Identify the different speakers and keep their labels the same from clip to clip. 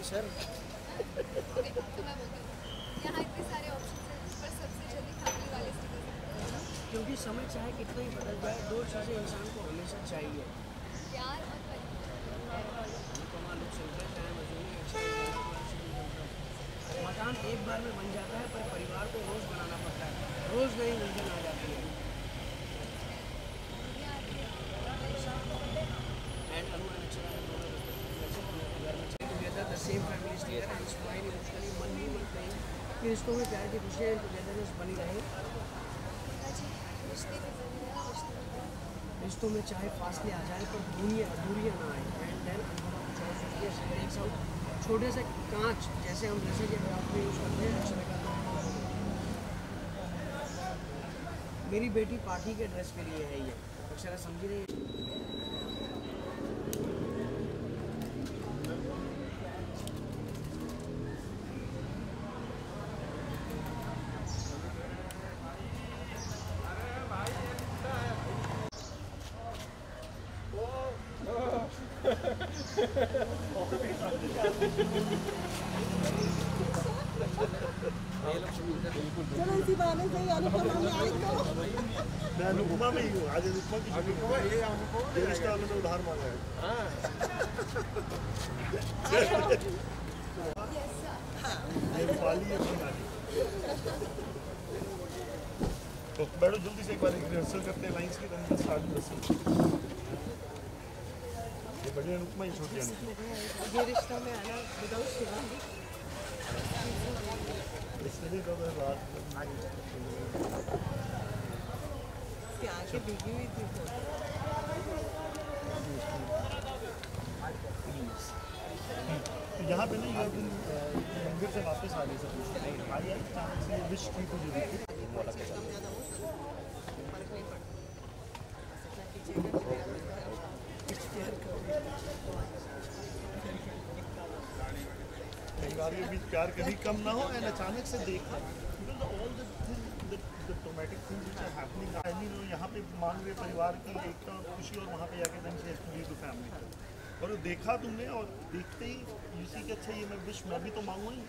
Speaker 1: Sir.
Speaker 2: Okay, तो मैं बोलती हूँ यहाँ इतने सारे ऑप्शन हैं पर सबसे जल्दी फैमिली वाले स्टिकर,
Speaker 1: क्योंकि समय चाहे कितना ही बदल जाए, दो चीज़ें इंसान को हमेशा चाहिए,
Speaker 2: प्यार और परिवार।
Speaker 1: मकान एक बार में बन जाता है पर परिवार को रोज़ बनाना पड़ता है, रोज़ नई उलझन आ जाती है। And Anu and Akshara have known each other together, the same family is together and smile emotionally, मन ही मन कहीं कि रिश्तों में प्यार की खुशियाँ टुगेदरनेस बनी रहे। रिश्तों में चाहे फासले आ जाए पर दूरियाँ ना आए। एंड देन एक छोटे से कांच जैसे हम जैसे कि ग्राफ में यूज़ करते हैं अक्षरा का मेरी बेटी पार्टी के ड्रेस के लिए है ये। अक्षरा समझी रही
Speaker 3: चलो इसी बहाने से अनुपमा में आए तो
Speaker 4: मैं अनुपमा में ही हूँ। आज अनुपमा की अनुपमा ये रिश्ता मैंने उधार मांगा है। ये रूपाली है तो बैठो जल्दी से एक बार रिहर्सल करते हैं लाइंस की तरह स्टार्ट रिहर्सल। ये बड़ी अनुपमा ही छोटी अनुपमा।
Speaker 3: ये रिश्ता में आना विदाउट शिवांगी
Speaker 4: इसलिए तो मैं बात
Speaker 3: इसकी आंखें भीगी हुई थी
Speaker 4: तो यहाँ पे ना ये मंदिर से वापस आ गए सब आई अचानक से विश की तो जरूरी भी प्यार कभी कम ना हो एंड अचानक से देखा all the traumatic things which are happening I mean यहाँ पे मान रहे परिवार की एकता और खुशी और वहाँ पे जाके then she has to leave the family और देखा तुमने और देखते ही यू सी कि अच्छा ये मैं विश मैं भी तो मांगू ही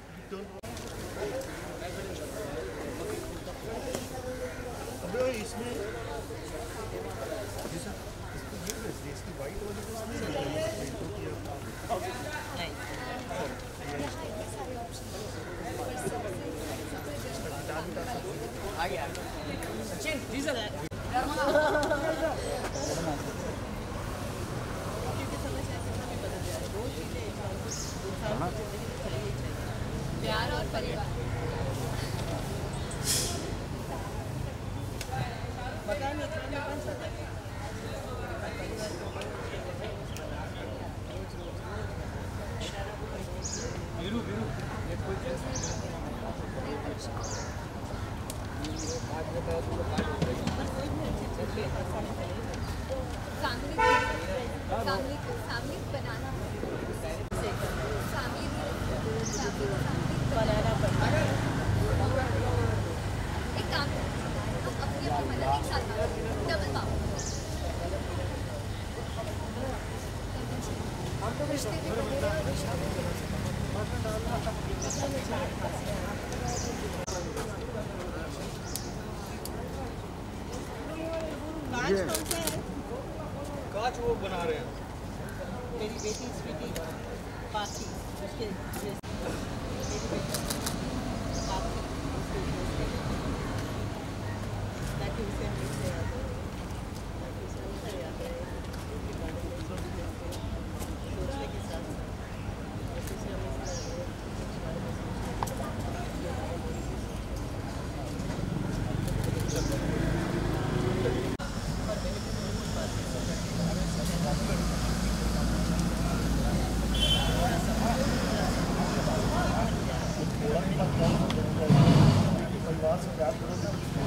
Speaker 4: अबे इसमें इसकी वाइट वाली
Speaker 1: आ गया सचिन जी सर
Speaker 2: प्यार और परिवार।
Speaker 3: मकान इतना में बन सकता है
Speaker 2: फैमिली बनाना
Speaker 3: बनाना पड़ता है।
Speaker 2: एक काम अपनी मदद एक साथ डबल पाओ रिश्ते भी
Speaker 3: कांच कौन सा है?
Speaker 4: कांच वो बना रहे हैं
Speaker 3: मेरी बेटी स्वीटी पासी उसके मेरी बेटी पासी ताकि उसे मिलते हैं ताकि उसे मिलते जाते हैं सोचने के साथ
Speaker 4: परिवार से प्यार करो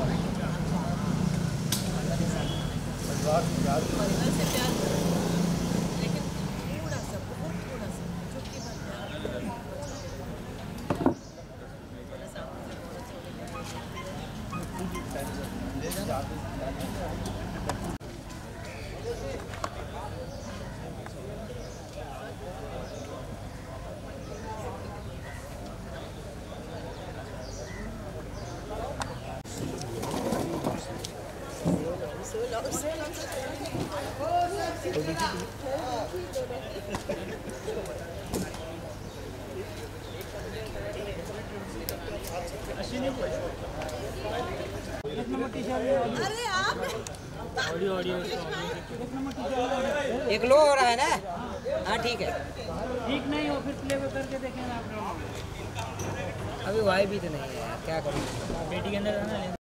Speaker 4: परिवार से प्यार करो
Speaker 3: परिवार से प्यार करो लेकिन थोड़ा सा बहुत थोड़ा सा चुटकी भर प्यार मेरे सामने से बहुत अरे आप
Speaker 5: एक लो हो रहा है ना। हाँ ठीक है।
Speaker 1: ठीक नहीं हो फिर प्ले करके देखें आप लोग।
Speaker 5: अभी वाई भी तो नहीं है यार, क्या करूँ।
Speaker 1: बेटी के अंदर रहना है।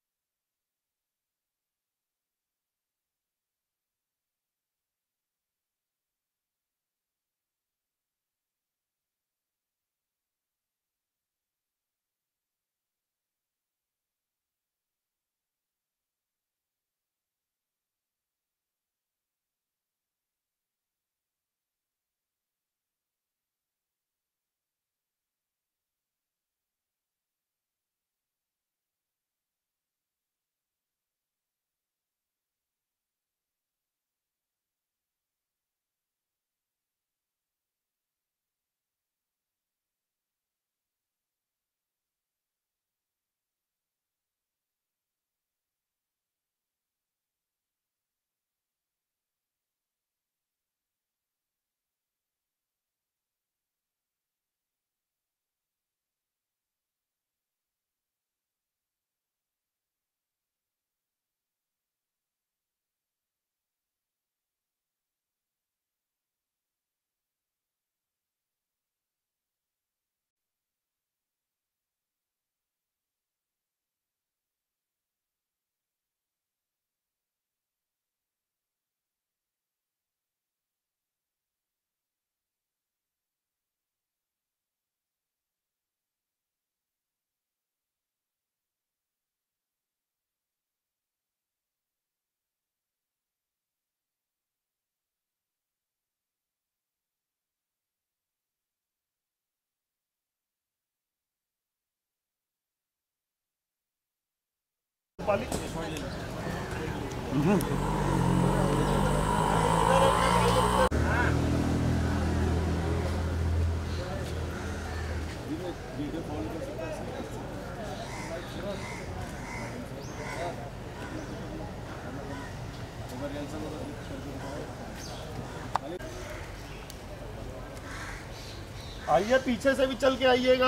Speaker 4: आइए पीछे से भी चल के आइएगा।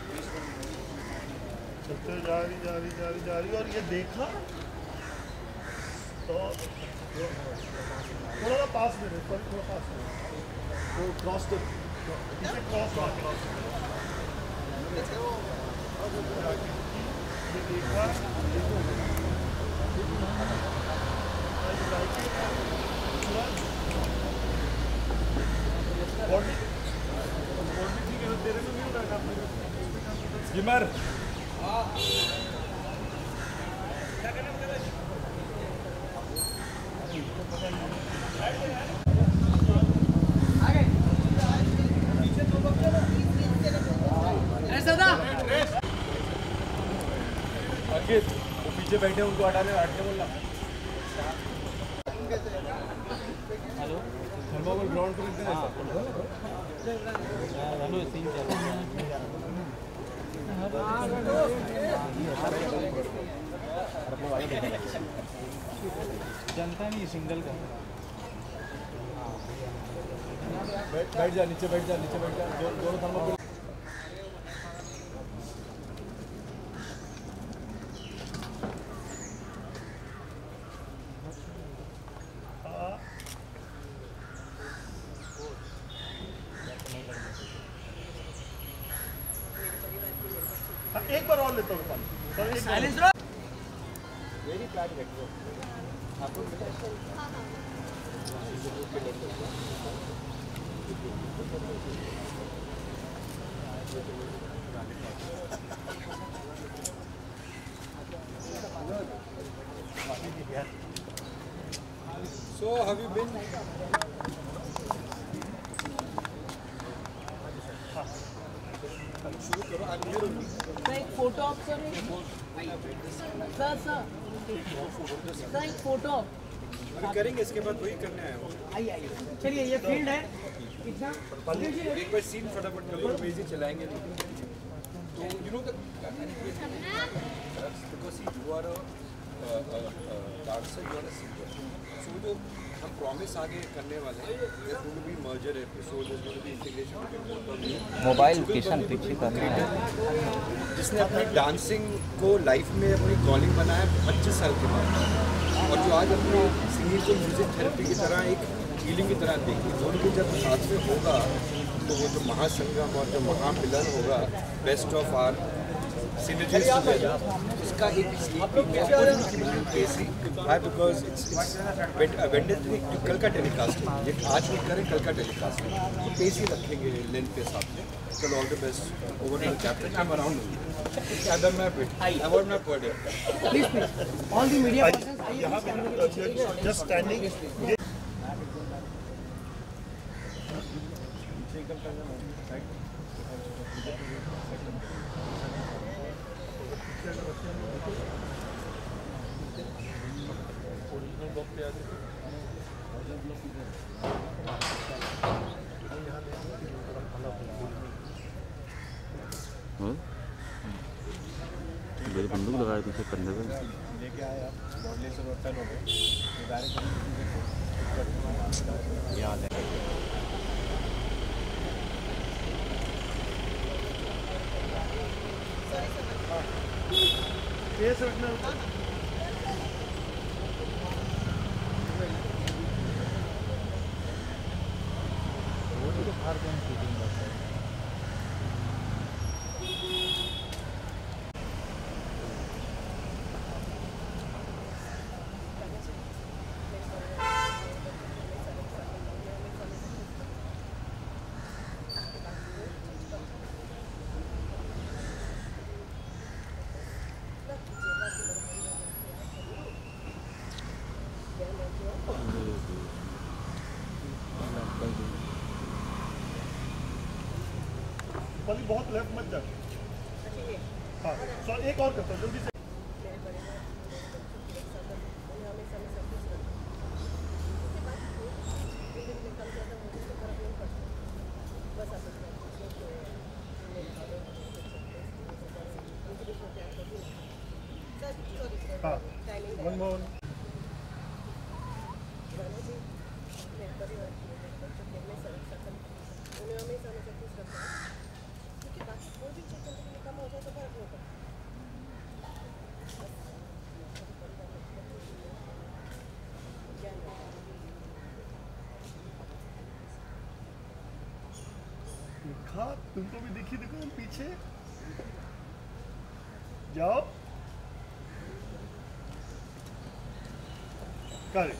Speaker 4: चलते जा रही और ये देखा तो थोड़ा पास में रहे, थोड़ा पास में तो क्रॉस तो पीछे क्रॉस ये देखा बॉडी ठीक है, तेरे को नहीं लगा जिमर अंकित वो पीछे बैठे उनको हटाने बोलना। हेलो थर्माकोल ग्राउंड पर इतने हेलो सीन चल रहा है। जनता नहीं सिंगल का बैठ जा नीचे बैठ जा दोनों थर्माकोल एक बार और लेता हूँ पानी। वेरी फ्लैट बैठो आपको So have you been?
Speaker 1: एक फोटो आप सर एक फोटो
Speaker 6: करेंगे, इसके बाद वही करने आया हूँ।
Speaker 1: आइए चलिए, ये फील्ड है कितना
Speaker 6: एक बार सीन फटाफट कर लो, बेजी चलाएंगे तो you know the because you are a so you want to see that. So जो हम प्रॉमिस आगे करने वाले हैं, there's going to be merger episode, there's going to be integration between both of you.
Speaker 5: Mobile location पीछे करना है।
Speaker 6: जिसने अपनी डांसिंग को लाइफ में अपनी कॉलिंग बनाया 25 साल के बाद, और जो आज अपनी सिंगिंग को म्यूजिक थेरेपी की तरह एक हीलिंग की तरह देखी, दोनों की जब साथ में होगा तो वो जो महासंगम और जो महामिलन होगा, best of our synergies together, उसका एक बिकॉज इट्स वेंडे कल का टेलीकास्ट है, ये आज नहीं करें कल का टेलीकास्ट है, तो पेसी रखेंगे लेंथ के हिसाब से। चलो all the best over to captain, I am around other map it I award map पर day
Speaker 1: please all the media persons
Speaker 4: यहाँ पे जस्ट स्टैंडिंग।
Speaker 7: मेरे बंदूक लगाए पीछे कंधे पे
Speaker 6: लेके आए आप बॉडली से रोटन हो गए डायरेक्ट याद है।
Speaker 4: केस रखना वाली बहुत लेफ्ट मत जा। हाँ सो एक और करता हूँ जल्दी से। हाँ मनमोहन लिखा तुमको भी दिखी दुकान पीछे जाओ कर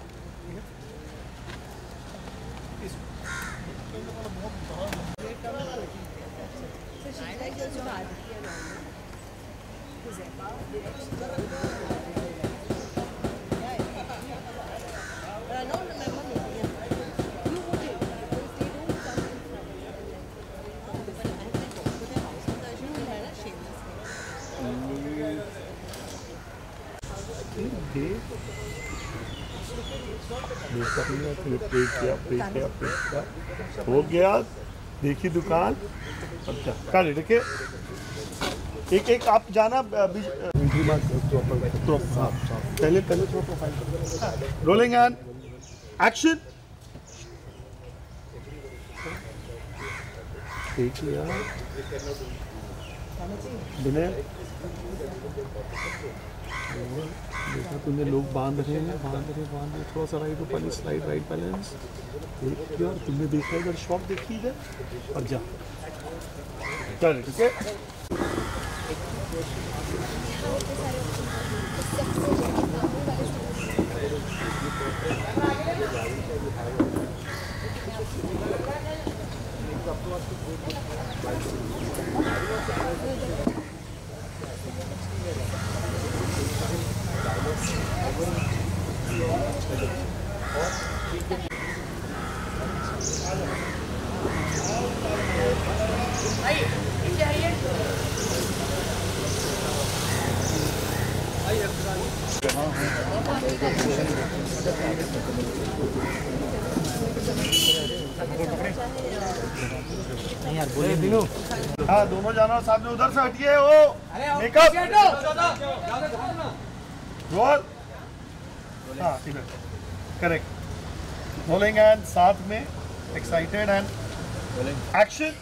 Speaker 4: हो गया देखी दुकान। अच्छा कर रखे एक एक आप जाना तो पहले पहले थोड़ा प्रोफाइल रोलिंग एंड एक्शन। देख लिया विनय देखा तुमने लोग बांध रहे हैं थोड़ा सा राइट ऊपर स्लाइड राइट बैलेंस देख लिया और तुमने देखा इधर शॉट देखी इधर और जा चल ठीक है। हाँ दोनों जाना साथ में उधर से हटिए वो मेकअप रोल हाँ इधर करेक्ट रोलिंग एंड साथ में एक्साइटेड एंड एक्शन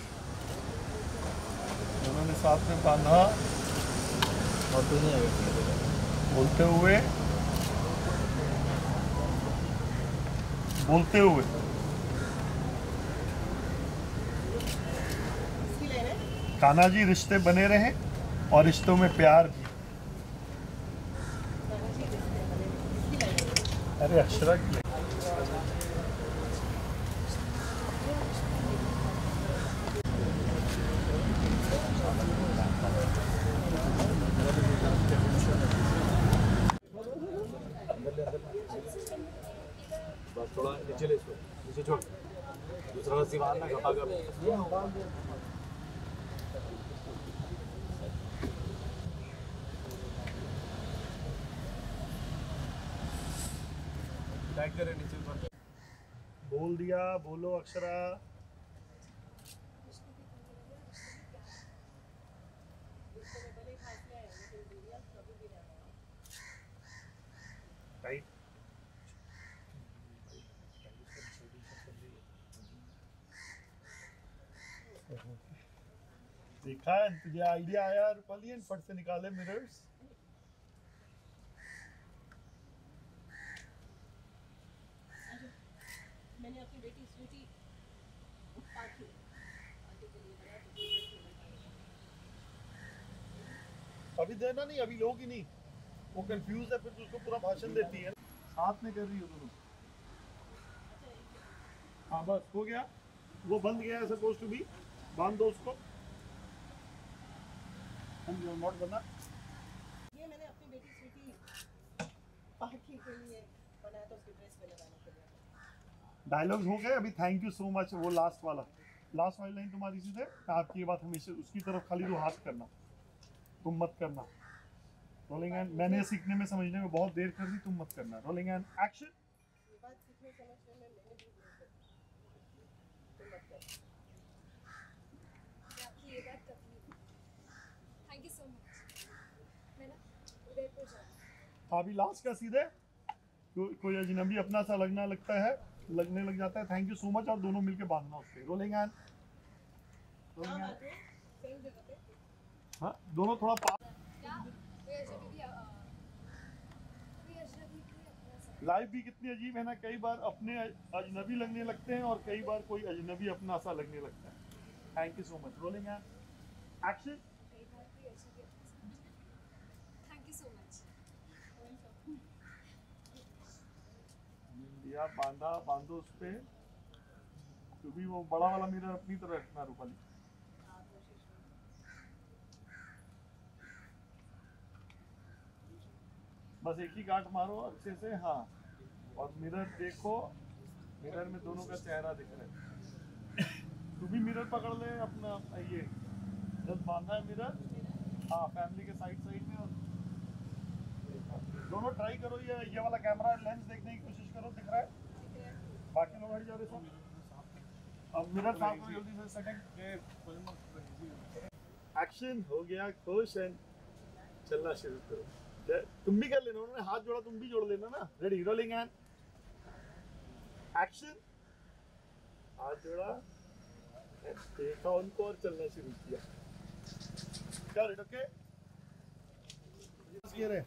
Speaker 4: दोनों ने साथ में बांधा बोलते हुए कान्हा जी रिश्ते बने रहे और रिश्तों में प्यार भी। अरे अक्षरा की
Speaker 8: बस थोड़ा नीचे ले इसको, नीचे छोड़, दूसरा रस्सी मारना घपा कर। टाइट करे नीचे ऊपर।
Speaker 4: बोल दिया, बोलो अक्षरा। टाइट देखा है तुझे आइडिया आया रूपाली फट से निकाले मिरर्स।
Speaker 3: मैंने अपनी बेटी स्वीटी
Speaker 4: अभी देना नहीं, अभी लोगी नहीं, वो कंफ्यूज है फिर तो उसको पूरा भाषण देती है। साथ में कर रही हो दोनों। हाँ बस हो गया, वो बंद गया है सपोज टू बी। बांध दो उसको। नॉट बना।
Speaker 3: ये मैंने अपनी बेटी स्वीटी पार्टी के लिए बनाया था, उसकी ड्रेस पे लगाने के लिए।
Speaker 4: डायलॉग्स हो गए अभी। Thank you so much. वो लास्ट वाली लाइन तुम्हारी सीधे आपकी ये बात हमेशा उसकी तरफ खाली तो हाथ करना, तुम मत करना। रोलिंग एंड मैंने सीखने में समझने में बहुत देर कर दी, तुम मत करना। Rolling and action.
Speaker 3: ये बात सीखने समझने में मैंने भी देर कर दी, तुम मत कर।
Speaker 2: आपकी ये बात कभी थैंक यू सो मच। मैं ना उदयपुर जाऊँ।
Speaker 4: अभी लास्ट का सीधे कोई अजनबी अपना सा लगने लग जाता है। थैंक यू सो मच और दोनों मिलके बांधना उससे। रोलिंग एंड
Speaker 3: सेम जगह पे।
Speaker 4: हाँ दोनों थोड़ा पास।
Speaker 2: क्या कोई अजनबी भी अपना सा।
Speaker 4: लाइफ भी कितनी अजीब है ना, कई बार अपने अजनबी लगने लगते हैं और कई बार कोई अजनबी अपना सा लगने लगता है। Thank you so much. Rolling and action.
Speaker 2: कई बार कोई अजनबी अपना सा। Thank you so much.
Speaker 4: या बांधो उस पे, क्योंकि वो बड़ा वाला मिरर अपनी तरफ रखना रूपाली। बस एक ही गांठ मारो अच्छे से। हाँ और मिरर देखो, मिरर में दोनों का चेहरा दिख रहा है। तू भी मिरर पकड़ ले अपना, ये जब बांधा है मिरर। हाँ फैमिली के साइड में। और दोनों ट्राई करो, ये वाला कैमरा लेंस देखने की कोशिश करो। दिख रहा है? बाकी लोग हट जा रहे सब। अब मिरर साफ करो जल्दी से। सेकंड एक्शन हो गया खुश एंड चलना शुरू करो। तुम भी कर लेना, उन्होंने हाथ जोड़ा तुम भी जोड़ लेना ना। Ready rolling and action. हाथ जोड़ा, देखा उनको और चलना शुरू किया। क्या रेड ओके रहे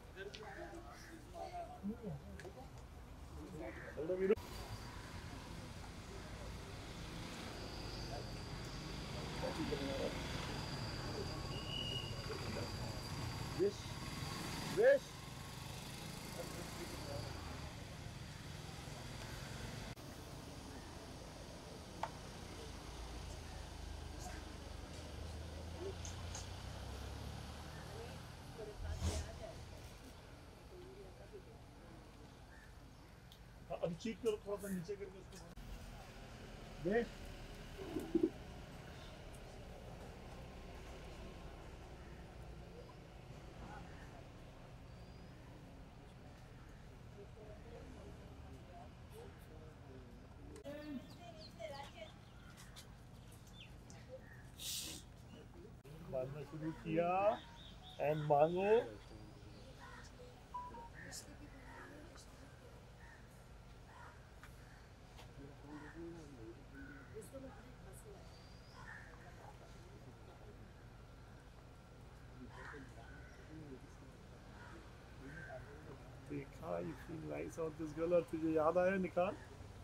Speaker 4: Wish. अभी चीक करो थोड़ा सा नीचे करके उसको। देख बांधना शुरू किया एंड मांगो। हाँ यू फील नाइस और दिस गर्ल और तुझे याद आया निकाल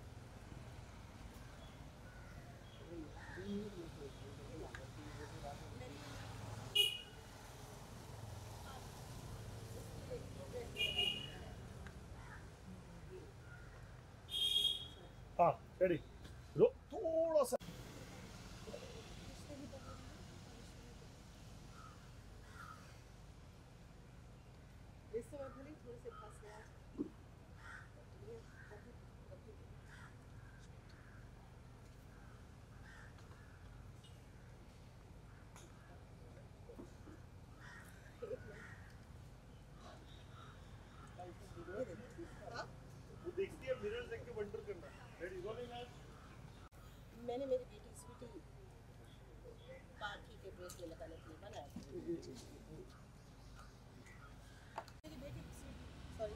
Speaker 4: हाँ रेडी थोड़ा सा
Speaker 3: इस समय भले थोड़े से पास में
Speaker 4: वो देखती है मिरर देख के वंडर करना रेडी रोलिंग एंड
Speaker 3: मैंने मेरी बेटी स्वीटी पार्टी के ड्रेस में लगाने के लिए बनाया मेरी बेटी सॉरी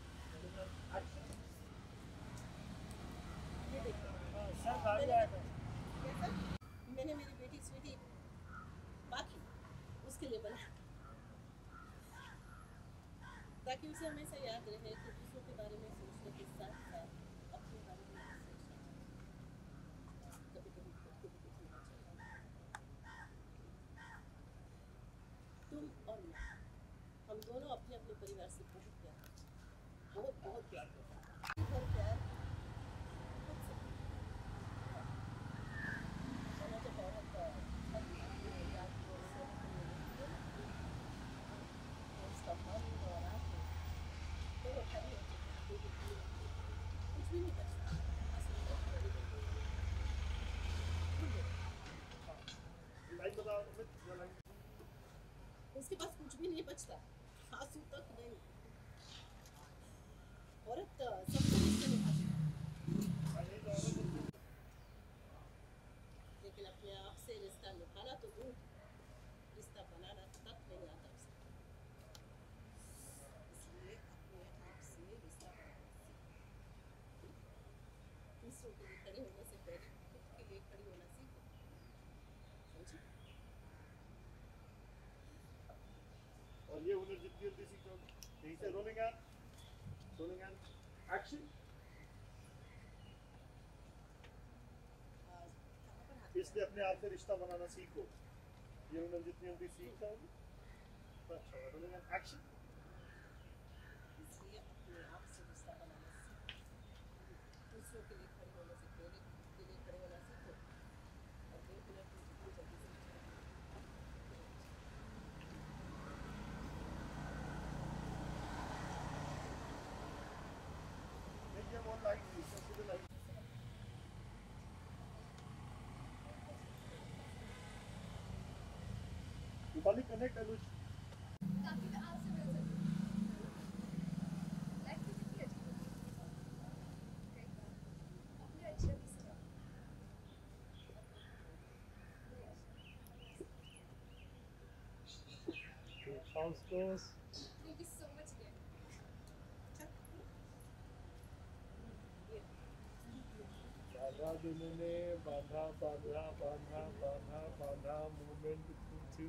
Speaker 3: ये देखिए मैंने मेरी बेटी स्वीटी बाकी उसके लिए बनाया ताकि उसे हमेशा याद रहे कि दूसरों के बारे में सोचने के साथ साथ अपने बारे में भी सोचना चाहिए कभी कभी खुद को भी देखना चाहिए तुम और मैं हम दोनों अपने अपने परिवार से बहुत प्यार बहुत बहुत प्यार करते हैं हर प्यार खुद से और जब औरत याद को सोने के लिए मिलती है तो उसका मन और आँखें तो वो खड़ी होती है कुछ भी नहीं बचता
Speaker 4: लाइन बताओ अमित लाइन
Speaker 3: उसके पास कुछ भी नहीं बचता आंसू तक नहीं औरत सबसे रिश्ते निभाती लेकिन अपने आप से रिश्ता निभाना तो दूर रिश्ता बनाना तक नहीं आता उसे इसलिए अपने आप से रिश्ता बनाना सीखो दूसरों के लिए खड़े होने से पहले खुद के लिए खड़ी होना सीखो समझी
Speaker 4: और ये हुनर जितनी जल्दी सीखो यहीं से रोलिंग एंड एक्शन इसलिए अपने आप से रिश्ता बनाना सीखो ये हुनर जितनी जल्दी सीख जाओगे अच्छा रोलिंग एंड एक्शन
Speaker 3: इसलिए अपने आप से रिश्ता बनाना सीखो दूसरों के लिए खड़े होने से पहले खुद के लिए खड़े होना सीखो और ये हुनर तुम जितनी जल्दी सीखो
Speaker 4: ये वो लाइन थी सबसे लाइन रूपाली कनेक्ट अनुज
Speaker 2: ताकि मैं आपसे मिल सकूं लाइफ तो कितनी अजीब होती है कई बार अपने अजनबी से
Speaker 4: Sounds close.
Speaker 2: Thank you so much dear
Speaker 4: बांधा दोनों ने बांधा बांधा बांधा बांधा बांधा मूवमेंट टू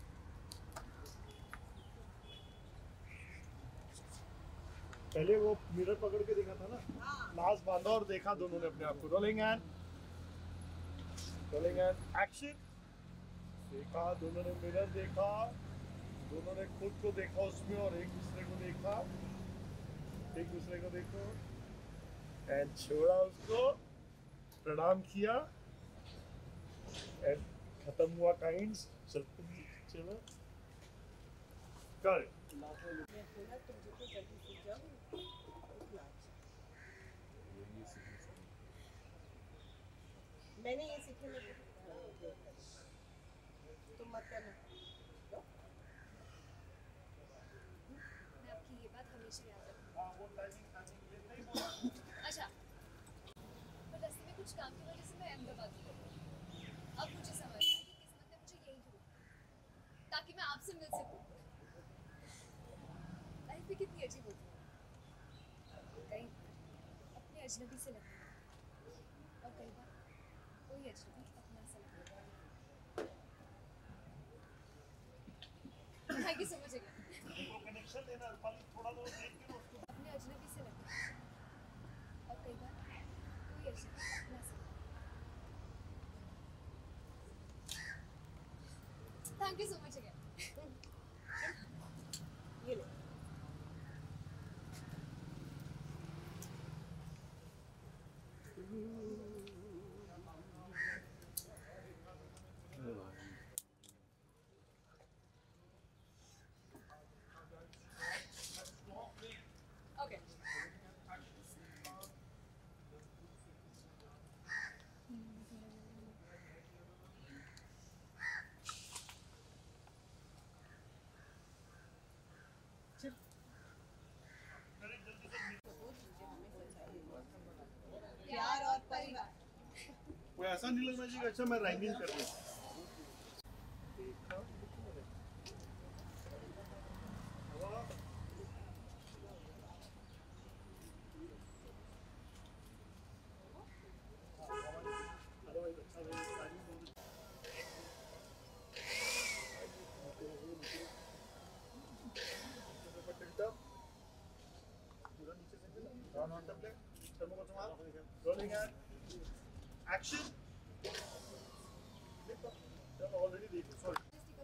Speaker 4: पहले वो मिरर पकड़ के देखा था ना लास्ट बांधा और देखा दोनों ने अपने आप को रोलिंग एंड एक्शन देखा दोनों ने मिरर देखा दोनों ने खुद को देखा उसमें और एक दूसरे को देखा एक दूसरे को देखो एंड छोड़ा उसको प्रणाम किया एंड खत्म हुआ काइंड्स चलो कर
Speaker 3: हुनर तुम जितनी जल्दी सीख जाओगे उतना अच्छा मैंने ये सीखने में तुम मत करना
Speaker 2: मैं आपकी ये बात हमेशा याद रखूंगी अच्छा पर रास्ते में कुछ काम की वजह से मैं अहमदाबाद गई अब मुझे समझ आया कि किस्मत ने मुझे यही ढूंढा ताकि मैं आपसे मिल सकूं लाइफ भी कितनी अजीब होती है कई बार अपने अजनबी से लगता है और कई बार कोई अजनबी अपना सा लगता है thank you so much again
Speaker 4: connection देना रूपाली थोड़ा बहुत देख के उसको
Speaker 2: अपने अजनबी से लगता है और कई बार कोई अजनबी अपना से। Thank you so much again.
Speaker 3: ये ले
Speaker 7: अरे भाई
Speaker 2: ओके
Speaker 3: प्यार और परिवार।
Speaker 4: कोई ऐसा नहीं लगना चाहिए कि अच्छा मैं रैंकिंग कर रहा हूँ। Action. Already देखो, sorry.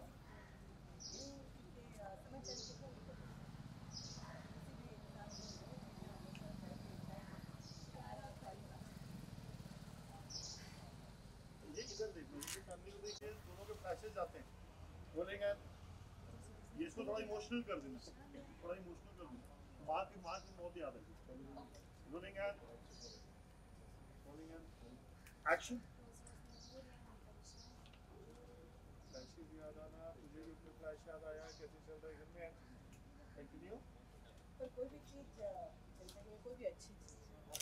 Speaker 4: ये इधर देखो, ये फैमिली को देखिए, दोनों के फ्लैशेस आते हैं, बोलेंगे ये इसको थोड़ा इमोशनल कर देना, थोड़ा इमोशनल कर देना, माँ की मौत याद है, बोलेंगे एक्शन। फ्लैशेस याद आना, मुझे भी अपने फ्लैश याद आया, कैसे चल रहा है घर में, कंटिन्यू।
Speaker 3: पर कोई भी चीज़ जिंदगी में कोई भी अच्छी चीज़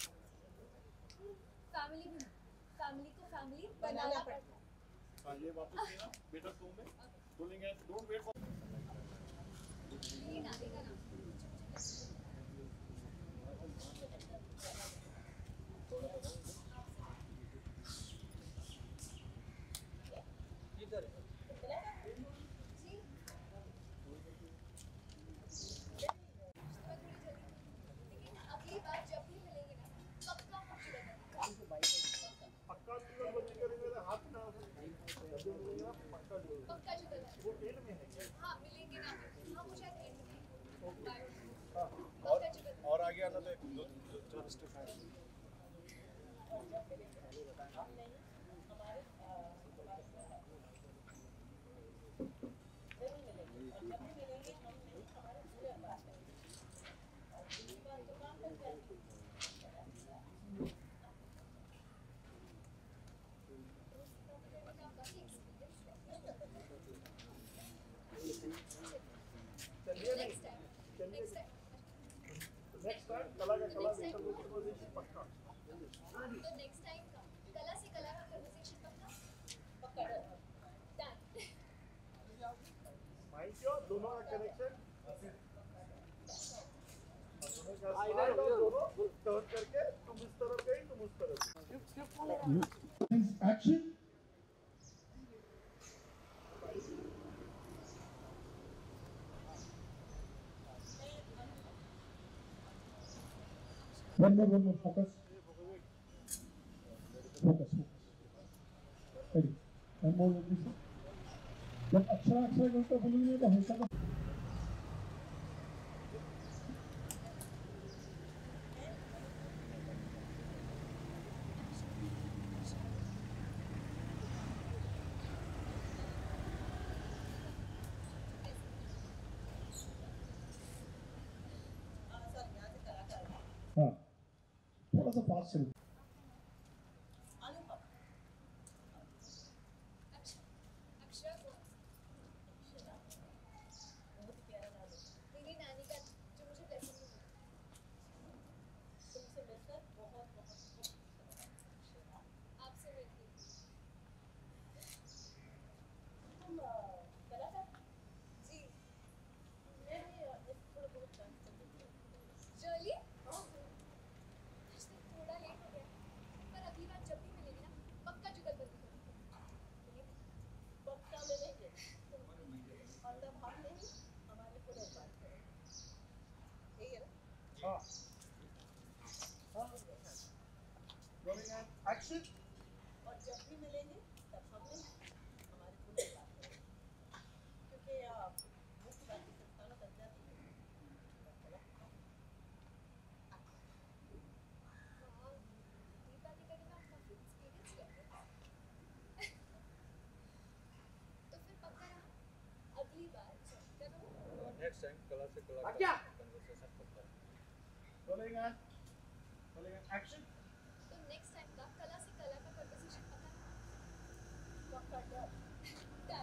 Speaker 2: फैमिली को फैमिली बनाना पड़ता है।
Speaker 4: हाँ ये वापस लेना, बेटा तुम में, बोलेंगे डोंट वेट फॉर।
Speaker 2: ये नानी का नाम
Speaker 8: इधर
Speaker 2: जी। सुबह थोड़ी जल्दी, लेकिन अगली बार जब भी मिलेंगे ना पक्का हम जुड़ेंगे।
Speaker 4: पक्का टूर बंद करेंगे तो हाथ ना पक्का टूर
Speaker 2: पक्का जुड़ेंगे।
Speaker 4: वो एंड में है।
Speaker 2: हाँ मिलेंगे ना हम मुझे एंड में
Speaker 8: और आगे आना तो जो स्टेप है
Speaker 2: नेक्स्ट टाइम
Speaker 4: नेक्स्ट टाइम कला का कला देखकर वो कन्वर्सेशन पक्का।
Speaker 2: तो नेक्स्ट टाइम का कला से कला का कन्वर्सेशन पक्का डन।
Speaker 4: माइंड क्यों दोनों का कनेक्शन दोनों का दोनों टर्न करके तुम इस तरफ गई तुम उस तरफ। Action. One more, focus. Focus. Ready. One more, listen. जब अक्षरा करते बोलेंगे तो हमेशा का हाँ थोड़ा सा फास्ट चलो।
Speaker 2: अक्षरा को मेरी नानी का जो मुझे ब्लेसिंग मिली
Speaker 3: तुमसे मिलकर बहुत
Speaker 2: आपसे मिलती
Speaker 3: तुम कलाकार
Speaker 2: जी।
Speaker 3: मैं भी थोड़ा बहुत डांस करती हूँ।
Speaker 2: रियली? थोड़ा लेट हो गया।
Speaker 4: एक्शन।
Speaker 3: और जब भी मिलेंगे तब हम लोग हमारे खुले बात करेंगे, क्योंकि मुख्य बात की संस्थानों बन जाती है।
Speaker 2: दीपा की करीब आप काफी एक्सपीरियंस करते हैं। तो फिर पक्का रहा अगली बार चलो
Speaker 8: नेक्स्ट टाइम कला से कला
Speaker 4: क्या?
Speaker 8: कन्वर्सेशन करता है।
Speaker 4: बोलेगा एक्शन।
Speaker 2: तो नेक्स्ट टाइम का कला से कला का कन्वर्सेशन पक्का
Speaker 3: पक्का डर
Speaker 2: डन।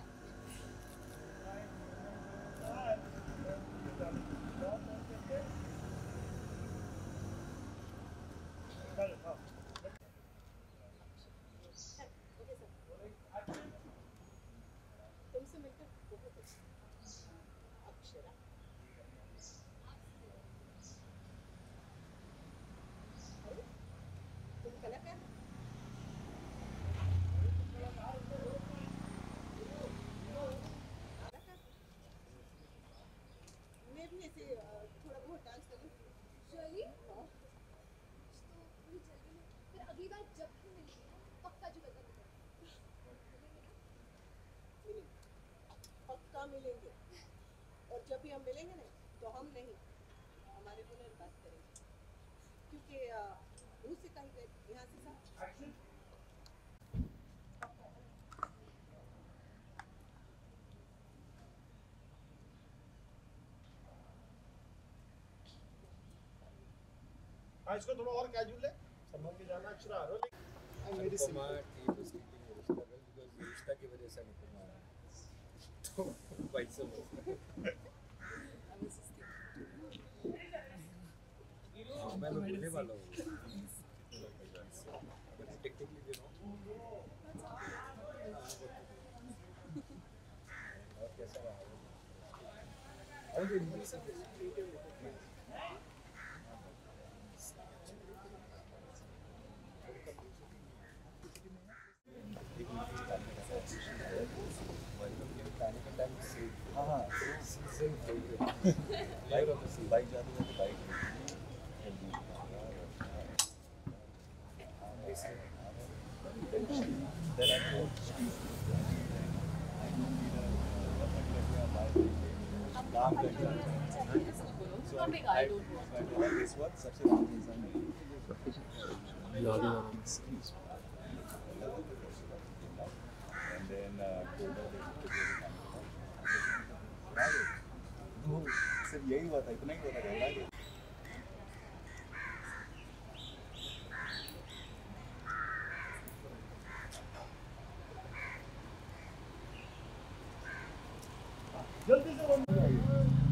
Speaker 3: तुमसे मिलकर बहुत अच्छा। अक्षरा अरे तुम कलाकार हो? मैं भी ऐसे थोड़ा बहुत डांस करूँ।
Speaker 2: रियली? तो पूरी जल्दी में फिर अगली बार जब भी मिलेंगे ना पक्का जुगल का मिलेंगे ना?
Speaker 3: मिलेंगे, पक्का मिलेंगे। और जब भी हम मिलेंगे ना तो हम नहीं, हमारे हुनर बात करेंगे, क्योंकि रूस से कहीं गए यहाँ से सब
Speaker 4: हाँ, इसको थोड़ा और कैजुअल है, संभल के जाना। अक्षरा मेरी
Speaker 6: Anupama team is keeping Rishta well because Rishta की वजह से अनुपमा है। तो पैसे मैं बोलने वाला हूँ बट टेक्निकली यू नो और कैसा रहा और जो इंग्लिश बाइक जाते जाते बाइक सिर्फ यही हुआ था, इतना ही हुआ था।
Speaker 4: जल्दी से बंद हो जाइए।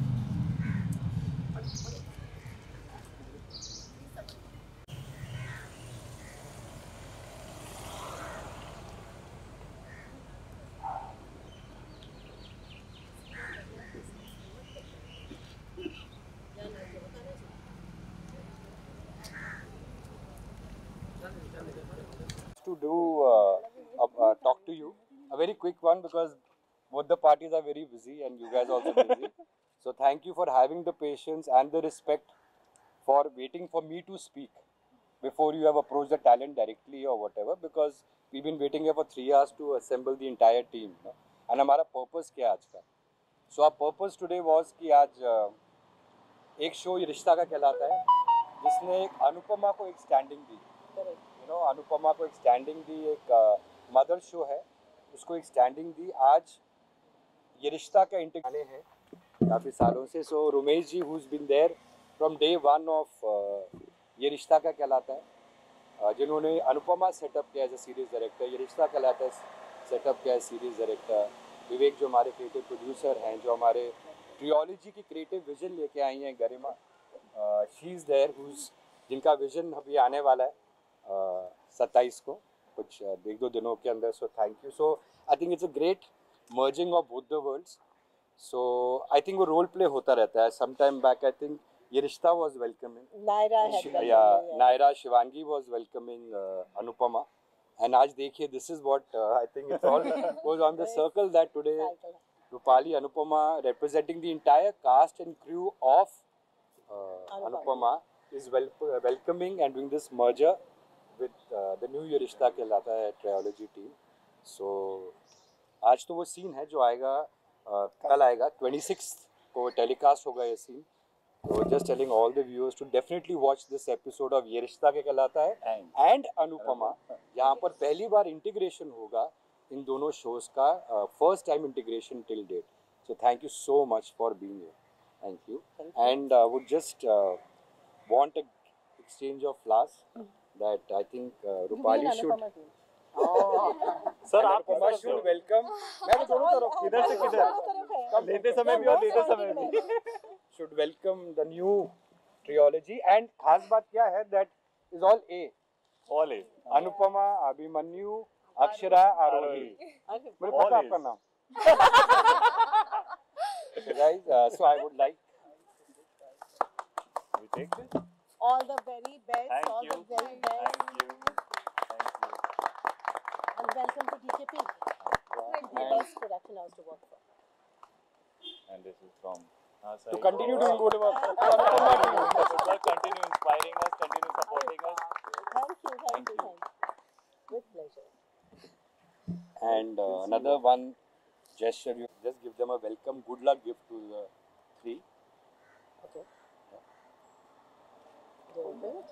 Speaker 6: To do talk to you, a very quick one because both the parties are very busy and you guys also busy. So thank you for having the patience and the respect for waiting for me to speak before you have approached the talent directly or whatever, because we've been waiting here for 3 hours to assemble the entire team. No? And हमारा purpose क्या है आज का? So our purpose today was कि आज एक show ये रिश्ता का कहलाता है जिसने एक अनुपमा को एक स्टैंडिंग दी, अनुपमा को एक स्टैंडिंग दी, एक मदर शो है उसको एक स्टैंडिंग दी। आज ये रिश्ता का इंटरव्यू है काफ़ी सालों से। So Romesh ji who is been there from day one of Yeh Rishta का कहलाता है, जिन्होंने अनुपमा सेटअप किया as a series director, Yeh Rishta कहलाता है सेटअप किया एज सीरीज़ डायरेक्टर। विवेक जो हमारे क्रिएटिव प्रोड्यूसर हैं, जो हमारे ट्रियोलॉजी की क्रिएटिव विजन लेके आई हैं, गरिमा शी इज़ देयर जिनका विजन अभी आने वाला है 27 को, कुछ 1-2 दिनों के अंदर। So thank you. So I think it's a great merging of both the worlds. So I think वो रोल प्ले होता रहता है। Some time back I think Yeh Rishta was welcoming Naira, Shivangi was welcoming Anupama, and आज देखिए this is what I think it's all was on the circle that today Rupali, Anupama representing the entire cast and crew of Anupama is welcoming and doing this merger with the new ये रिश्ता कहलाता है trilogy team. So आज तो वो scene है जो आएगा कल आएगा 26 को टेलीकास्ट होगा ये scene. So just telling all the viewers to definitely watch this episode of ये रिश्ता क्या कहलाता है and Anupama. यहाँ पर पहली बार इंटीग्रेशन होगा इन दोनों शोज का, first time integration till date. So thank you so much for being here. Thank you. And would just want a exchange of flowers that I think Rupali should.
Speaker 8: Sir आप
Speaker 6: Anupama should welcome. मैं भी दोनों तरफ
Speaker 8: किधर से किधर लेते समय भी और देते समय भी
Speaker 6: should welcome the new trilogy. And खास बात क्या है that is all A.
Speaker 8: All A
Speaker 6: Anupama, Abhimanyu, Akshara, Arohi. मुझे
Speaker 8: All
Speaker 6: पता
Speaker 8: A's.
Speaker 6: आपका नाम. Guys, so I would like.
Speaker 8: we take this.
Speaker 3: All the very best.
Speaker 8: Thank
Speaker 3: all
Speaker 8: you.
Speaker 3: the very best.
Speaker 8: Thank you.
Speaker 3: And welcome to DKP. The
Speaker 6: And
Speaker 3: best production house to work for.
Speaker 8: And this is from our side.
Speaker 6: to continue doing good work.
Speaker 8: Continue inspiring us, continue supporting us.
Speaker 3: Thank you, thank you, thank you. With pleasure.
Speaker 6: And another one gesture, you just give them a welcome, good luck gift to the three.
Speaker 3: Okay. Do it.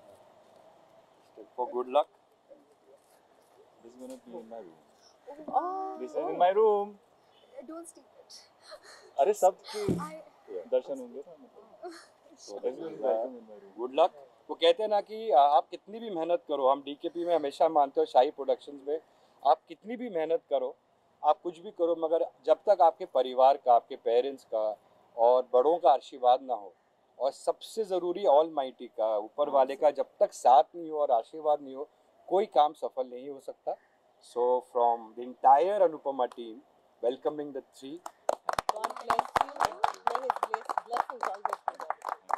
Speaker 6: For good luck.
Speaker 8: This is gonna be in my room.
Speaker 3: Oh,
Speaker 8: This is in my room.
Speaker 2: Don't steal it.
Speaker 8: अरे सबके
Speaker 2: I
Speaker 8: दर्शन होंगे ना. So this is welcome in my room.
Speaker 6: Good luck. वो कहते हैं ना कि आप कितनी भी मेहनत करो, हम डीकेपी में हमेशा मानते हो, शाही प्रोडक्शंस में आप कितनी भी मेहनत करो, आप कुछ भी करो, मगर जब तक आपके परिवार का, आपके पेरेंट्स का और बड़ों का आशीर्वाद ना हो, और सबसे ज़रूरी ऑल माइटी का, ऊपर वाले का जब तक साथ नहीं हो और आशीर्वाद नहीं हो, कोई काम सफल नहीं हो सकता. So from the entire Anupama team, welcoming the three.
Speaker 3: God bless you. May His blessings always be there.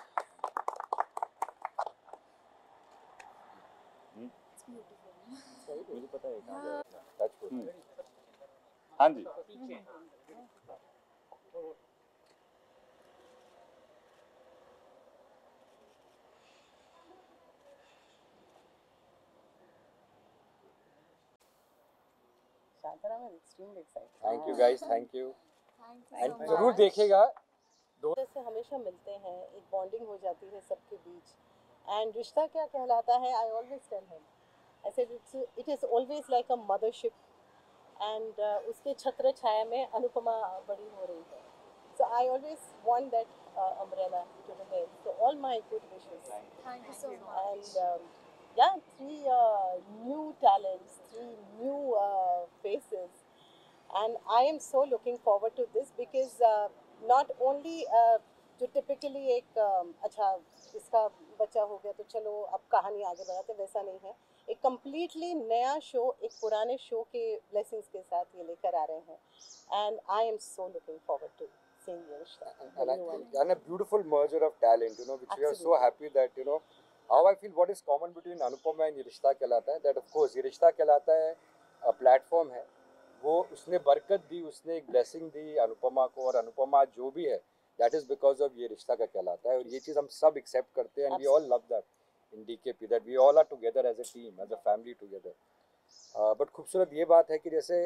Speaker 2: it's beautiful.
Speaker 8: मुझे पता है कहाँ जाएगा.
Speaker 6: Touch wood.
Speaker 8: हाँ जी.
Speaker 3: Shantara, I'm extremely excited.
Speaker 6: Thank you guys, thank you.
Speaker 2: Thank you
Speaker 6: and
Speaker 2: so much.
Speaker 6: ज़रूर देखिएगा.
Speaker 3: जैसे हमेशा मिलते हैं, एक बॉन्डिंग हो जाती है सबके बीच. एंड रिश्ता Kya Kehlata Hai, I always tell him, I said it is always like a mothership. And उसके छत्र छाया में अनुपमा बड़ी हो रही है. So I always want that umbrella to remain. So all my good wishes.
Speaker 2: Thank you so much.
Speaker 3: And yeah, three new talents, three new faces, and I am so looking forward to this because not only जो typically एक अच्छा इसका बच्चा हो गया तो चलो अब कहानी आगे बढ़ाते, वैसा नहीं है. एक completely नया शो, एक पुराने शो के blessings के साथ ये लेकर आ रहे हैं. And I am so looking forward to seeing ये रिश्ता.
Speaker 6: And a beautiful merger of talent, you know, which we are so happy that, you know, how I feel what is common between Anupama and ये रिश्ता कहलाता है, that of course ये रिश्ता कहलाता है platform है, वो उसने बरकत दी, उसने एक ब्लेसिंग दी अनुपमा को, और अनुपमा जो भी है that is because of ये रिश्ता का कहलाता है, और ये चीज़ हम सब एक्सेप्ट करते हैं. And we all love that in DKP, that we all are together as a team, as a family together. But खूबसूरत ये बात है कि जैसे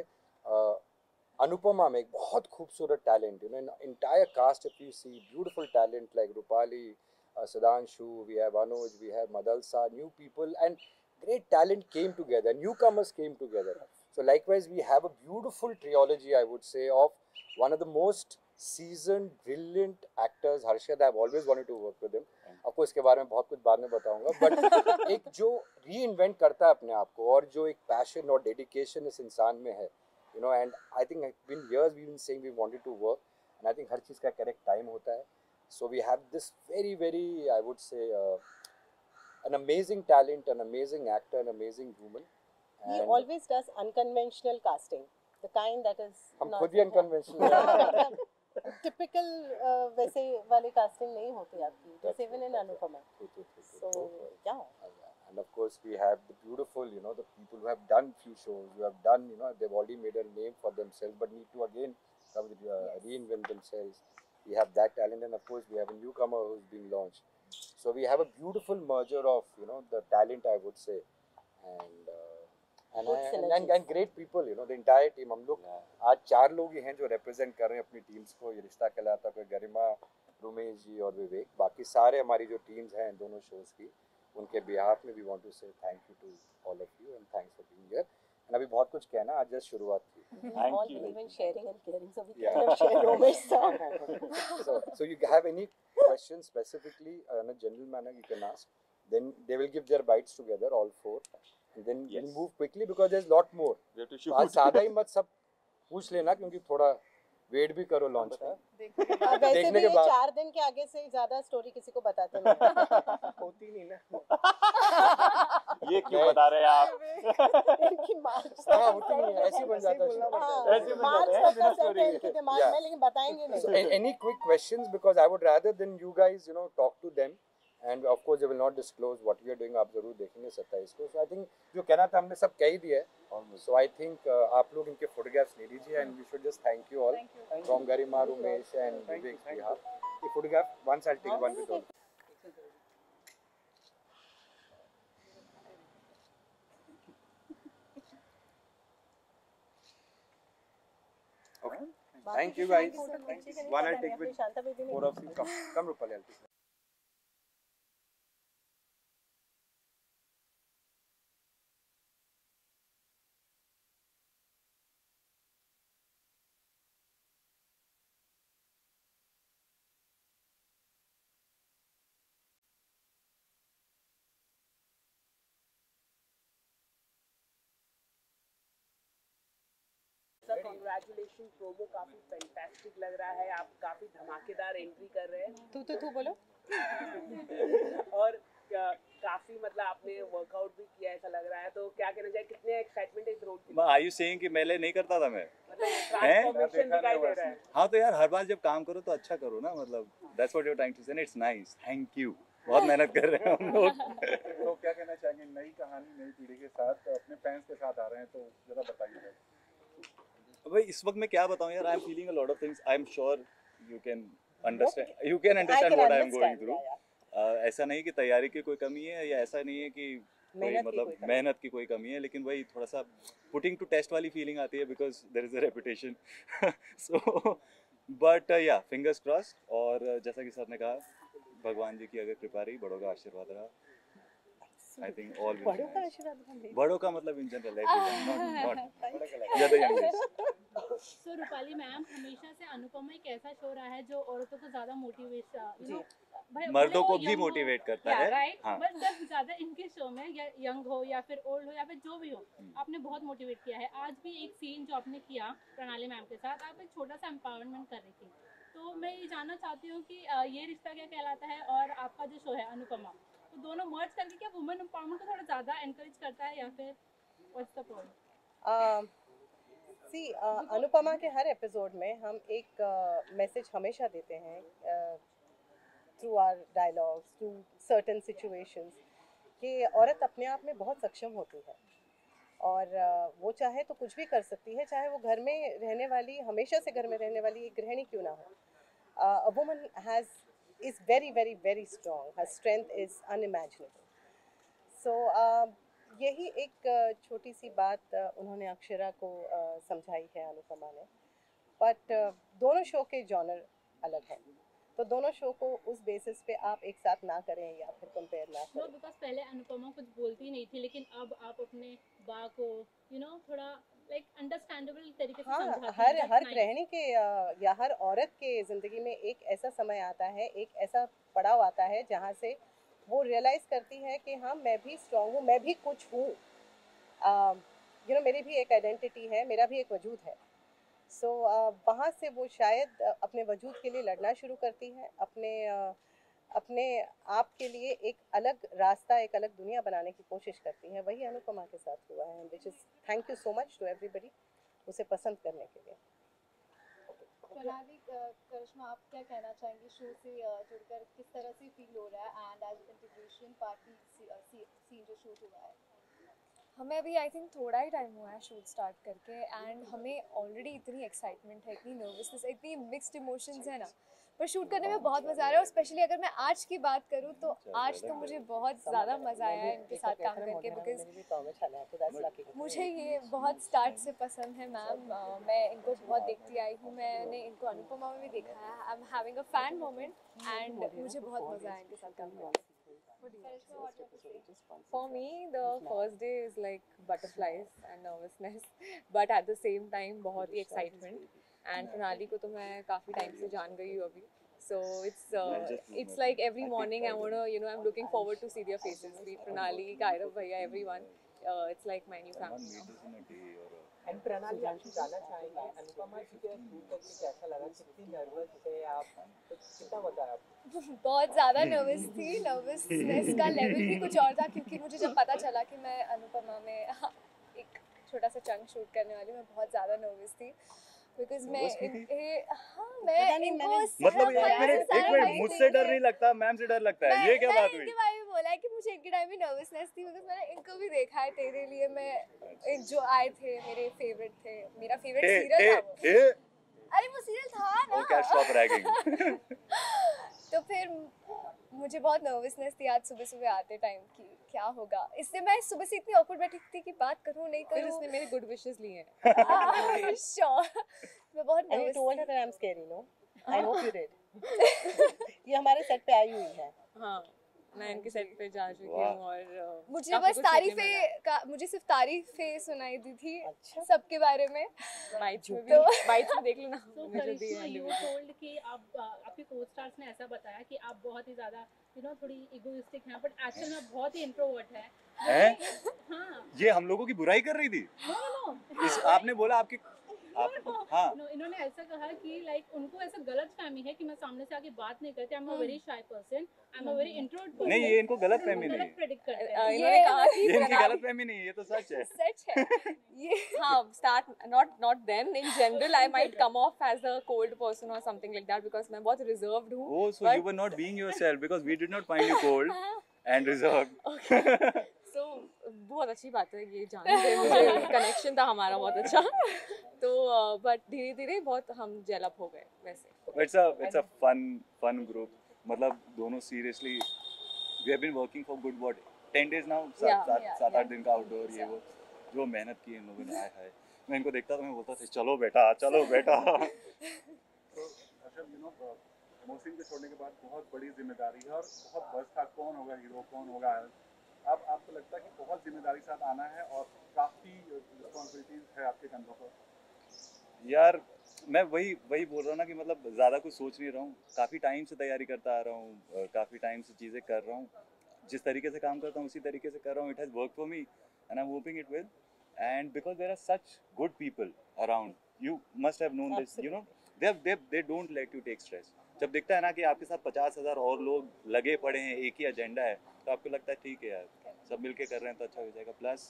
Speaker 6: अनुपमा में एक बहुत खूबसूरत talent, you know, entire cast if you see beautiful talent like Rupali, Sudhanshu, we have Anuj, we have Madalsa, new people, and great talent came together, newcomers came together. So likewise we have a beautiful trilogy, I would say, of one of the most seasoned, brilliant actors, Harshad. I've always wanted to work with him. आपको इसके बारे में बहुत कुछ बाद में बताऊंगा, but एक जो reinvent करता है अपने आप को, और जो एक passion और dedication इस इंसान में है, you know, and I think it's been years we've been saying we wanted to work, and I think हर चीज़ का correct time होता है. So we have this very, very, I would say, an amazing talent, an amazing actor, an amazing human.
Speaker 3: He always does unconventional casting, the kind that is
Speaker 6: हम
Speaker 3: not
Speaker 6: खुद भी unconventional हैं.
Speaker 3: typical वैसे वाली casting नहीं होती आपकी, just even in Anupama. So yeah.
Speaker 6: And of course we have the beautiful, you know, the people who have done few shows, who have done, you know, they've already made a name for themselves, but need to again reinvent themselves. we have that talent, and of course we have a newcomer who's being launched. So we have a beautiful merger of the talent, I would say, and and great people. The entire team. हम लोग आज 4 लोग ही हैं जो represent कर रहे हैं अपनी teams को. ये रिश्ता कहलाता कोई गरिमा, रुमेश जी और विवेक. बाकी सारे हमारी जो teams हैं दोनों shows की, उनके behalf में we want to say thank you to all of you and thanks for being here. And अभी बहुत कुछ कहना, आज just शुरुआत थी.
Speaker 3: All believe in sharing and caring, so we can share Romesh sir.
Speaker 6: So you have any questions specifically in a general manner you can ask. Then they will give their bites together, all 4. And then we'll move quickly because there's lot more.
Speaker 8: We have to shoot.
Speaker 6: आज सादा ही मत सब पूछ लेना क्योंकि थोड़ा wait भी करो लॉन्च का.
Speaker 3: वैसे भी ये 4 दिन के आगे से ज्यादा स्टोरी किसी को बताते नहीं.
Speaker 1: होती नहीं ना.
Speaker 8: ये क्यों बता रहे हैं आप?
Speaker 3: इनकी मार्च
Speaker 6: हाँ होती नहीं है, ऐसे बन जाता है.
Speaker 8: ऐसे बन
Speaker 3: मार्च
Speaker 8: जाता है,
Speaker 3: सबका
Speaker 8: बिना
Speaker 3: सेट है इनके दिमाग में, लेकिन बताएंगे
Speaker 6: So
Speaker 3: नहीं.
Speaker 6: any quick questions, because I would rather than you guys talk to them, and of course they will not disclose what we are doing. आप जरूर देखेंगे 27 को. So I think जो कहना था हमने सब कह ही दिया है. So I think आप लोग इनके photographs ले लीजिए, and we should just thank you all from Garima, Rumesh and Vivek's behalf. The photograph once I'll take one with all. Okay. Thank you guys. One I'll take with
Speaker 3: Shanta baby ने
Speaker 6: 4 of you. Come Rupali, I'll take.
Speaker 1: Sir congratulation. Promo काफी fantastic लग रहा है. आप काफी धमाकेदार entry कर रहे हैं.
Speaker 3: तू बोलो.
Speaker 1: और काफी मतलब आपने वर्कआउट भी किया ऐसा लग रहा है. तो क्या कहना चाहिए, कितने एक्साइटमेंट है इस रोल की?
Speaker 8: Are you saying कि पहले नहीं करता था मैं?
Speaker 1: ट्रांसफॉर्मेशन दिखाई दे रहा है.
Speaker 8: हाँ तो यार हर बार जब काम करो तो अच्छा करो ना, मतलब that's what you're trying to say. And it's nice. Thank you. बहुत मेहनत कर रहे हैं हम लोग.
Speaker 9: तो क्या कहना चाहेंगे, नई कहानी नई पीढ़ी के साथ अपने फैंस के साथ आ रहे हैं, तो जरा बताइए.
Speaker 8: भाई इस वक्त मैं क्या बताऊं यार, I am feeling a lot of things. I am sure you can understand what I am going through. ऐसा नहीं कि तैयारी की कोई कमी है, या ऐसा नहीं है कि कोई मतलब मेहनत की कोई कमी है, लेकिन वही थोड़ा सा पुटिंग टू टेस्ट वाली फीलिंग आती है because there is a reputation. So but yeah fingers crossed. और जैसा कि सर ने कहा, भगवान जी की अगर कृपा रही, बड़ों का आशीर्वाद रहा, आई थिंक ऑल
Speaker 3: बड़ों का आशीर्वाद.
Speaker 8: बड़ों का मतलब in general not the youngest.
Speaker 10: So Rupali ma'am, हमेशा से अनुपमा एक ऐसा शो रहा है जो औरतों को ज्यादा मोटिवेशन,
Speaker 8: मर्दों को भी मोटिवेट करता है.
Speaker 10: राइट. बट जब ज्यादा इनके शो में या यंग हो या फिर ओल्ड हो या फिर जो भी हो, आपने बहुत मोटिवेट किया है. आज भी एक सीन जो आपने किया प्रणाली मैम के साथ, आप एक छोटा सा एम्पावरमेंट कर रही थी. तो मैं ये जानना चाहती हूँ कि ये रिश्ता क्या कहलाता है, और आपका जो शो है अनुपमा, तो दोनों मर्ज करके क्या वुमेन एम्पावरमेंट को थोड़ा ज़्यादा एनकरेज करता है, या फिर व्हाट्स द प्रॉब्लम?
Speaker 3: अनुपमा के हर एपिसोड में हम एक मैसेज हमेशा देते हैं through our dialogues, through certain situations, कि औरत अपने आप में बहुत सक्षम होती है और वो चाहे तो कुछ भी कर सकती है, चाहे वो घर में रहने वाली, हमेशा से घर में रहने वाली एक गृहिणी क्यों ना हो. A woman is very very very strong. Her strength is unimaginable. So यही एक छोटी सी बात उन्होंने अक्षरा को समझाई है अनुपमा ने. बट दोनों शो के जॉनर अलग हैं, तो दोनों शो को उस बेसिस पे आप एक साथ ना करें या फिर कंपेयर ना करें.
Speaker 10: बिकॉज पहले अनुपमा कुछ बोलती नहीं थी, लेकिन अब आप अपने बा को थोड़ा लाइक अंडरस्टैंडेबल तरीके से समझाती हैं.
Speaker 3: हर गृहिणी के या हर औरत के ज़िंदगी में एक ऐसा समय आता है, एक ऐसा पड़ाव आता है जहाँ से वो रियलाइज़ करती है कि हाँ, मैं भी स्ट्रॉन्ग हूँ, मैं भी कुछ हूँ, मेरी भी एक आइडेंटिटी है, मेरा भी एक वजूद है. सो वहाँ से वो शायद अपने वजूद के लिए लड़ना शुरू करती है, अपने आप के लिए एक अलग रास्ता, एक अलग दुनिया बनाने की कोशिश करती है. वही अनुपमा के साथ हुआ है, which is thank you so much to everybody उसे पसंद करने के लिए.
Speaker 2: प्रणाली, करिश्मा, आप क्या कहना चाहेंगी शो से जुड़कर, किस तरह से फील हो रहा है, and as integration party scene जो शूट हुआ है?
Speaker 11: हमें अभी आई थिंक थोड़ा ही टाइम हुआ है शूट स्टार्ट करके, एंड हमें ऑलरेडी इतनी एक्साइटमेंट है, इतनी नर्वसनेस, इतनी मिक्स्ड इमोशंस है ना. पर शूट करने में बहुत मज़ा आ रहा है और स्पेशली अगर मैं आज की बात करूँ तो आज तो मुझे बहुत ज़्यादा मज़ा आया है इनके साथ काम करके बिकॉज मुझे ये बहुत स्टार्ट से पसंद है मैम। मैं इनको बहुत देखती आई हूँ, मैंने इनको अनुपमा में भी देखा है। I am having a fan moment and मुझे बहुत मज़ा आया इनके साथ काम करके।
Speaker 12: For me, the first day is like butterflies and nervousness, but at the same time बहुत ही excitement. And प्रणाली को तो मैं काफ़ी टाइम से जान गई हूँ अभी, so it's like every morning I wanna, you know, I'm looking forward to see their faces. Be Pranali, Kairav भैया, everyone. It's like my new family now.
Speaker 5: And Pranali आपसे जानना चाहेंगे अनुपमा जी के शूट करके कैसा लगा, कितनी नर्वस थे आप, कितना बताया आप?
Speaker 11: बहुत ज़्यादा नर्वस थी। नर्वसनेस का लेवल भी कुछ और था क्योंकि मुझे जब पता चला कि मैं अनुपमा में एक छोटा सा चंक शूट करने वाली हूँ, मैं बहुत ज़्यादा नर्वस थी बिकॉज मैं इनको
Speaker 8: मतलब एक मिनट मुझसे डर नहीं लगता, मैम से डर लगता है, ये क्या बात हुई?
Speaker 11: इनके बारे में बोला है कि मुझे इनके टाइम में नर्वसनेस थी बिकॉज मैंने इनको भी देखा है तेरे लिए। मैं जो आए थे मेरे फेवरेट थे, मेरा फेवरेट सीरियल था वो। अरे वो सीरियल था ना।
Speaker 8: Okay, stop ragging.
Speaker 11: तो फिर मुझे बहुत नर्वसनेस थी आज सुबह सुबह आते टाइम की क्या होगा, इसलिए मैं सुबह से इतनी ऑकवर्ड बैठी थी कि बात करूं नहीं करूं।
Speaker 12: फिर उसने मेरे गुड विशेस लिए हैं।
Speaker 11: श्योर मैं बहुत
Speaker 3: And you
Speaker 11: nervous
Speaker 3: told her that I'm scary, no? I hope you did. ये हमारे सेट पे आई हुई है।
Speaker 12: हाँ, मैं इनके सेट पे जा चुकी हूँ और
Speaker 11: मुझे बस मुझे सिर्फ तारीफें सुनाई दी थी सबके बारे में।
Speaker 12: बाइट्स में देख लेना।
Speaker 10: So करिश्मा, you told कि आप आपके को-स्टार्स ने ऐसा बताया कि आप बहुत ही ज़्यादा थोड़ी इगोइस्टिक हैं, बट एक्चुअल में बहुत ही इंट्रोवर्ट है। हाँ,
Speaker 8: ये हम लोगों की बुराई कर रही थी।
Speaker 10: नो
Speaker 8: आपने बोला आपकी हाँ
Speaker 10: इन्होंने ऐसा कहा कि लाइक उनको ऐसा गलत फहमी है कि मैं सामने से आके बात नहीं करती। I am a very shy person, I am a very introvert person.
Speaker 8: नहीं, ये इनको गलत फहमी नहीं है।
Speaker 10: प्रेडिक्ट करते हैं।
Speaker 12: इन्होंने कहा कि
Speaker 8: ये इनकी गलत फहमी नहीं है, ये तो सच है।
Speaker 11: सच है ये।
Speaker 12: हाँ, start not then in general I might come off as a cold person or something like that because मैं बहुत reserved हूँ।
Speaker 8: Oh, so you were not being yourself because we did not find you cold and reserved.
Speaker 12: Okay. So बहुत अच्छी बात है ये जानते मुझे, कनेक्शन था हमारा बहुत अच्छा। तो बट धीरे धीरे बहुत हम जेल अप हो गए वैसे।
Speaker 8: It's a fun group. मतलब दोनों seriously we have been working for good what 10 days now, 7-8 दिन का आउटडोर ये वो जो मेहनत की इन लोगों ने है। मैं इनको देखता था, मैं बोलता था चलो बेटा चलो बेटा।
Speaker 9: तो अच्छा मोहसिन के छोड़ने के बाद बहुत बड़ी जिम्मेदारी है और बहुत बस था, कौन होगा हीरो कौन होगा। अब आपको लगता है कि बहुत जिम्मेदारी साथ आना है और काफ़ी रिस्पॉन्सिबिलिटीज है आपके कंधों पर?
Speaker 8: यार मैं वही बोल रहा हूँ ना कि मतलब ज़्यादा कुछ सोच नहीं रहा हूँ, काफ़ी टाइम से तैयारी करता आ रहा हूँ, काफ़ी टाइम से चीज़ें कर रहा हूँ, जिस तरीके से काम करता हूँ उसी तरीके से कर रहा हूँ। It has work for me and I am hoping it will, and because there are such good people around, you must have known this, you know, they don't let you take stress. जब दिखता है ना कि आपके साथ 50,000 और लोग लगे पड़े हैं, एक ही एजेंडा है, तो आपको लगता है ठीक है यार सब मिलके कर रहे हैं तो अच्छा हो जाएगा। Plus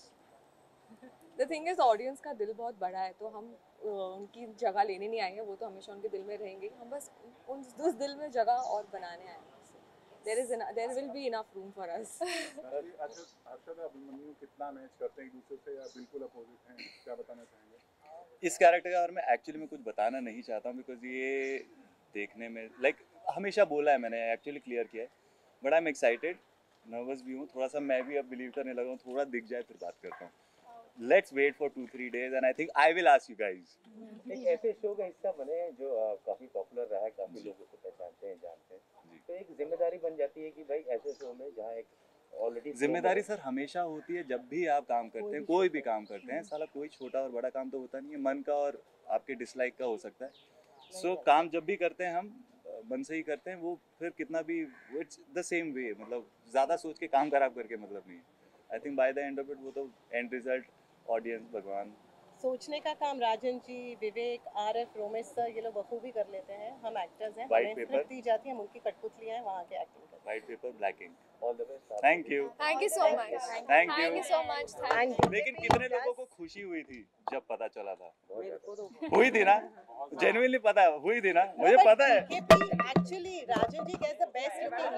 Speaker 12: the thing is audience का दिल बहुत बड़ा है, तो हम उनकी जगह लेने नहीं आए हैं, वो तो हमेशा उनके दिल में रहेंगे, हम बस उस दिल में जगह और बनाने आए हैं। There will be enough room for us.
Speaker 9: Arshad Abhimanyu कितना मैच करते हैं एक दूसरे से या बिल्कुल अपोजिट हैं, क्या बताना चाहेंगे?
Speaker 8: इस कैरेक्टर के बारे में एक्चुअली मैं कुछ बताना नहीं चाहता हूँ बिकॉज ये देखने में लाइक हमेशा बोला है मैंने, एक्चुअली क्लियर किया है, but I am excited, nervous भी हूँ थोड़ा सा, मैं भी अब बिलीव करने लगा हूँ, थोड़ा दिख जाए फिर बात करता हूँ। Let's wait for 2-3 days and I think I will ask you guys.
Speaker 5: एक ऐसे शो का हिस्सा बने जो काफी पॉपुलर रहा है, काफी लोग उसको पहचानते हैं जानते हैं, तो एक जिम्मेदारी बन जाती है कि भाई ऐसे शो में जहाँ एक ऑलरेडी
Speaker 8: जिम्मेदारी सर हमेशा होती है जब भी आप काम करते हैं, कोई भी काम करते हैं, साला कोई छोटा और बड़ा काम तो होता नहीं है, मन का और आपके डिसलाइक का हो सकता है। सो काम जब भी करते हैं हम मन से ही करते हैं, वो फिर कितना भी इट्स द सेम वे, मतलब ज़्यादा सोच के काम खराब करके मतलब नहीं है। I think by the end of it वो तो एंड रिजल्ट ऑडियंस भगवान।
Speaker 3: सोचने का काम राजन जी, विवेक, आरएफ, रोमेश सर ये लोग बखूबी कर लेते हैं, हम एक्टर्स हैं,
Speaker 8: White
Speaker 3: हमें
Speaker 8: paper.
Speaker 3: स्क्रिप्ट दी जाती है, हम उनकी कठपुतलियां हैं, वहाँ के एक्टिंग करते हैं।
Speaker 8: White paper black ink.
Speaker 5: All the best.
Speaker 8: Thank you
Speaker 11: so much.
Speaker 8: Thank
Speaker 11: Thank
Speaker 8: you
Speaker 11: you so much. Thank you.
Speaker 8: लेकिन कितने लोगों को खुशी हुई थी जब पता चला था?
Speaker 12: मेरे को तो
Speaker 8: हुई थी ना? जेन्युइनली पता है, हुई थी ना, मुझे पता है।
Speaker 3: Actually, Rajan ji gets the best looking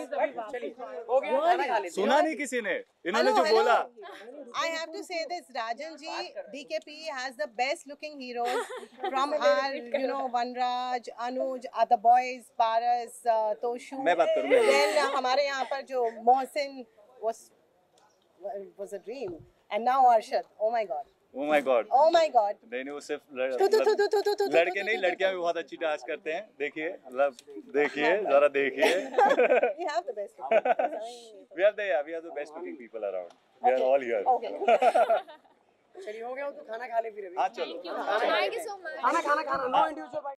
Speaker 3: heroes.
Speaker 8: सुना नहीं किसी ने, इन्होंने जो बोला।
Speaker 3: I have to say this, Rajan ji, DKP has the best looking heroes from our, you know, Vanraj, Anuj, other boys, Paras, Toshu.
Speaker 8: मैं बात करूँगा।
Speaker 3: Then हमारे यहाँ पर जो Mohsin was a dream, and now Arshad. Oh my God.
Speaker 8: Oh my God.
Speaker 3: Oh my God.
Speaker 8: नहीं वो सिर्फ लड़के नहीं, लड़कियां भी बहुत अच्छी डांस करते हैं। देखिए, मतलब देखिए, जरा देखिए।
Speaker 3: We have the best.
Speaker 8: We have the best looking people around. We are all here.
Speaker 1: चलिए हो गया तो खाना खा ले फिर अभी।
Speaker 8: हाँ चलो।
Speaker 11: Thank you so much.
Speaker 1: खाना नो इंडिविजुअल